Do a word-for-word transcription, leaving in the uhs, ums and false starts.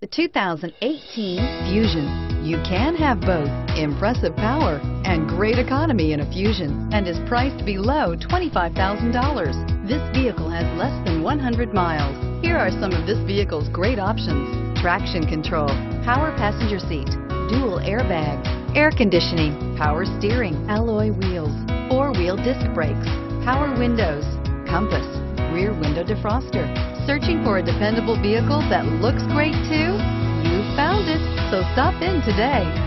The two thousand eighteen Fusion. You can have both impressive power and great economy in a Fusion, and is priced below twenty-five thousand dollars. This vehicle has less than one hundred miles. Here are some of this vehicle's great options: traction control, power passenger seat, dual airbags, air conditioning, power steering, alloy wheels, four-wheel disc brakes, power windows, compass, rear window defroster. Searching for a dependable vehicle that looks great too? You found it, so stop in today.